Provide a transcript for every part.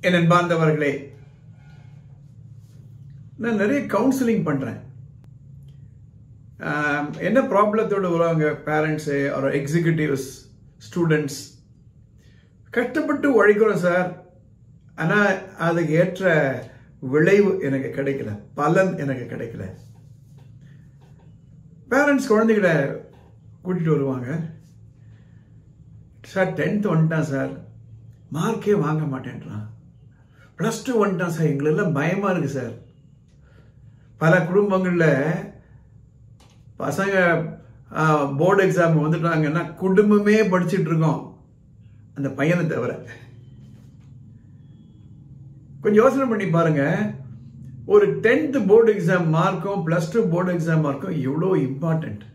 என் அன்பார்ந்தவர்களே, நான் நிறைய கவுன்சிலிங் பண்றேன். என்ன ப்ராப்ளத்தோடு வருவாங்க பேரண்ட்ஸு ஒரு எக்ஸிக்யூட்டிவ்ஸ், ஸ்டூடெண்ட்ஸ். கஷ்டப்பட்டு உழைக்கிறோம் சார், ஆனால் அதுக்கு ஏற்ற விளைவு எனக்கு கிடைக்கல, பலன் எனக்கு கிடைக்கல. பேரண்ட்ஸ் குழந்தைகளை கூட்டிகிட்டு வருவாங்க. சார் 10th வந்துட்டான் சார், மார்க்கே வாங்க மாட்டேன்றான். +2 வந்துட்டான் சார், எங்களெல்லாம் பயமாக இருக்குது சார். பல குடும்பங்களில் பசங்க போர்டு எக்ஸாம் வந்துட்டாங்கன்னா குடும்பமே படிச்சுட்டு இருக்கோம், அந்த பையனை தவிர. கொஞ்சம் யோசனை பண்ணி பாருங்க, ஒரு 10th போர்டு எக்ஸாம் மார்க்கும் +2 போர்டு எக்ஸாம் மார்க்கும் எவ்வளோ இம்பார்ட்டன்ட்.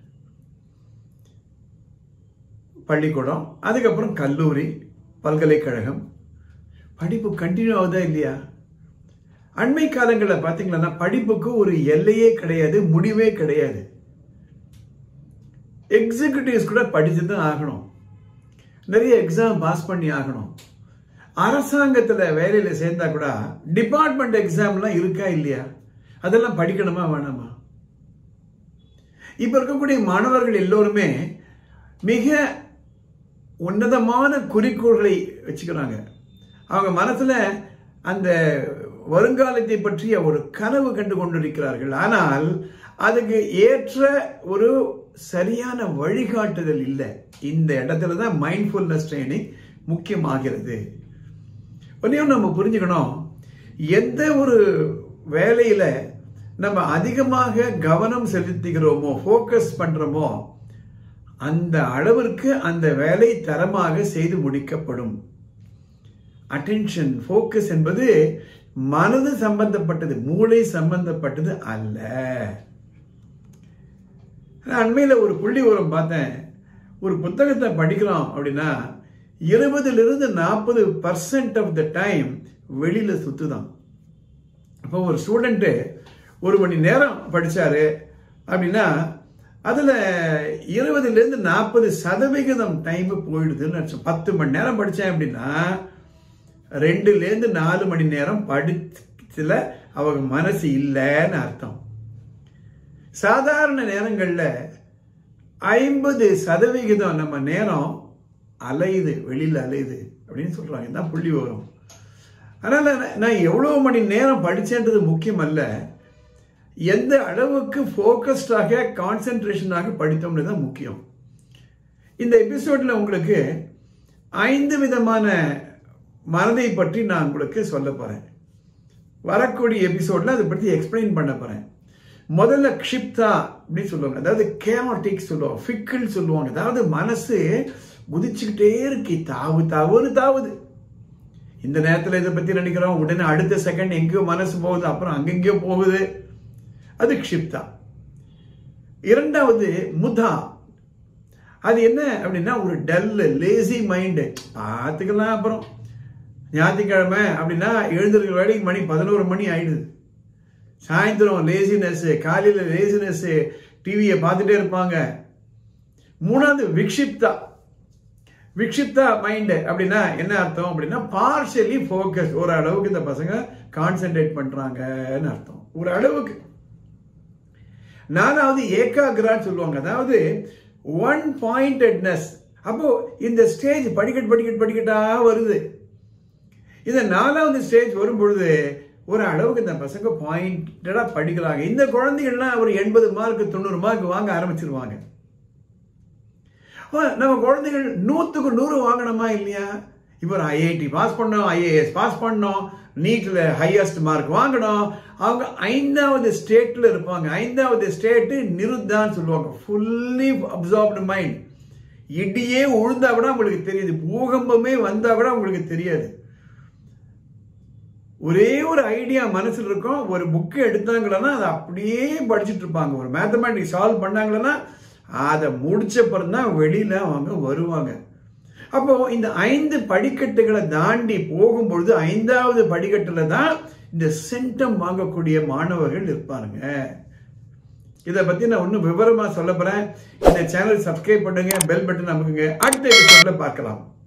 பள்ளிக்கூடம், அதுக்கப்புறம் கல்லூரி, பல்கலைக்கழகம், படிப்பு கண்டினியூ ஆகுதா இல்லையா? அண்மை காலங்களில் பார்த்தீங்கன்னா படிப்புக்கு ஒரு எல்லையே கிடையாது, முடிவே கிடையாது. எக்ஸிக்யூட்டிவ்ஸ் கூட படிச்சு தான் ஆகணும், நிறைய எக்ஸாம் பாஸ் பண்ணி ஆகணும். அரசாங்கத்தில் வேலையில் சேர்ந்தா கூட டிபார்ட்மெண்ட் எக்ஸாம்லாம் இருக்கா இல்லையா? அதெல்லாம் படிக்கணுமா வேணாமா? இப்போ இருக்கக்கூடிய மாணவர்கள் எல்லோருமே மிக உன்னதமான குறிக்கோள்களை வச்சுக்கிறாங்க. அவங்க மனசுல அந்த வருங்காலத்தை பற்றிய ஒரு கனவு கண்டு கொண்டிருக்கிறார்கள். ஆனால் அதுக்கு ஏற்ற ஒரு சரியான வழிகாட்டுதல் இல்லை. இந்த இடத்துல தான் மைண்ட்ஃபுல்னஸ் ட்ரைனிங் முக்கியமாகிறது. ஒன்றையும் நம்ம புரிஞ்சுக்கணும், எந்த ஒரு வேலையில நம்ம அதிகமாக கவனம் செலுத்துகிறோமோ, ஃபோக்கஸ் பண்றோமோ, அந்த அளவிற்கு அந்த வேலை தரமாக செய்து முடிக்கப்படும். அட்டென்ஷன், ஃபோக்கஸ் என்பது மனது சம்பந்தப்பட்டது, மூளை சம்பந்தப்பட்டது அல்ல. அண்மையில் ஒரு புள்ளி விவரம் பார்த்தேன். ஒரு புத்தகத்தை படிக்கிறோம் அப்படின்னா 20-40% ஆஃப் த டைம் வெளியில சுத்துதான். அப்போ ஒரு ஸ்டூடெண்ட்டு 1 மணி நேரம் படிச்சாரு அப்படின்னா அதுல 20-40% டைம் போயிடுதுன்னு அர்த்தம். 10 மணி நேரம் படிச்சேன் அப்படின்னா 2-4 மணி நேரம் படிச்சதுல அவங்க மனசு இல்லைன்னு அர்த்தம். சாதாரண நேரங்கள்ல 50% நம்ம நேரம் அலையுது, வெளியில அலையுது அப்படின்னு சொல்றாங்க. தான் புள்ளி வரும். அதனால நான் எவ்வளவு மணி நேரம் படிச்சேன்றது முக்கியம் அல்ல, எந்த அளவுக்கு ஃபோக்கஸ்டாக கான்சென்ட்ரேஷனாக படித்தோம்னு தான் முக்கியம். இந்த எபிசோட்ல உங்களுக்கு 5 விதமான மனதை பற்றி நான் உங்களுக்கு சொல்ல போறேன். வரக்கூடிய எபிசோட்ல அதை பற்றி எக்ஸ்பிளைன் பண்ண போறேன். முதல்ல க்ஷிப்தா அப்படின்னு சொல்லுவாங்க, அதாவது கேமாட்டிக் சொல்லுவாங்க, ஃபிக்கிள் சொல்லுவாங்க. அதாவது மனசு குதிச்சுக்கிட்டே இருக்கு, தாவுது. இந்த நேரத்தில் இதை பத்தி நினைக்கிறோம், உடனே அடுத்த செகண்ட் எங்கேயோ மனசு போகுது, அப்புறம் அங்கெங்கேயோ போகுது. அது க்ஷிப்தா. இரண்டாவது முதா. அது என்ன அப்படின்னா ஒரு டல், லேசி மைண்டு. பார்த்துக்கலாம், அப்புறம் ஞாயிற்றுக்கிழமை அப்படின்னா எழுந்திருக்கிற வேலைக்கு மணி 11 மணி ஆயிடுது. சாயந்தரம் லேசினஸ், காலையில லேசினஸ், டிவியை பார்த்துட்டே இருப்பாங்க. மூணாவது விக்ஷிப்தா மைண்ட் அப்படின்னா என்ன அர்த்தம் அப்படின்னா பார்ஷியலி ஃபோக்கஸ். ஒரு அளவுக்கு இந்த பசங்க கான்சென்ட்ரேட் பண்றாங்கன்னு அர்த்தம், ஒரு அளவுக்கு. நாலாவது ஏகாகிரான்னு சொல்லுவாங்க, அதாவது ஒன் பாயிண்டட்னஸ். அப்போ இந்த ஸ்டேஜ் படிக்கட்டா வருது. இந்த 4வது ஸ்டேஜ் வரும் பொழுது ஒரு அளவுக்கு இந்த பசங்க பாயிண்டடா படிக்கிறாங்க. இந்த குழந்தைகள்லாம் ஒரு 80 மார்க் 90 மார்க் வாங்க ஆரம்பிச்சிருவாங்க. நம்ம குழந்தைகள் 100க்கு 100 வாங்கணுமா இல்லையா? இப்போ ஒரு IIT பாஸ் பண்ணோம், IAS பாஸ் பண்ணோம், நீட்ல ஹையஸ்ட் மார்க் வாங்கணும். அவங்க 5வது ஸ்டேட்ல இருப்பாங்க. 5வது ஸ்டேட் நிருத்தான்னு சொல்லுவாங்க, ஃபுல்லி அப்சார்ப்டு மைண்ட். இடியே உழுந்தா கூட உங்களுக்கு தெரியுது, பூகம்பமே வந்தா கூட உங்களுக்கு தெரியாது. ஒரே ஒரு ஐடியா மனசுல இருக்கும், ஒரு புக்கு எடுத்தாங்கன்னா அதை அப்படியே படிச்சுட்டு இருப்பாங்க. ஒரு மேத்தமேட்டிக்ஸ் சால்வ் பண்ணாங்கன்னா அதை முடிச்ச பிறகு தான் வெளியில அவங்க வருவாங்க. அப்போ இந்த 5 படிக்கட்டுகளை தாண்டி போகும்பொழுது 5வது படிக்கட்டுல தான் இந்த சென்டம் வாங்கக்கூடிய மாணவர்கள் இருப்பாருங்க. இதை பத்தி நான் இன்னும் விவரமா சொல்ல போறேன். இந்த சேனல் சப்ஸ்கிரைப் பண்ணுங்க, பெல் பட்டன் அமுக்குங்க. அடுத்த எபிசோட்ல பார்க்கலாம்.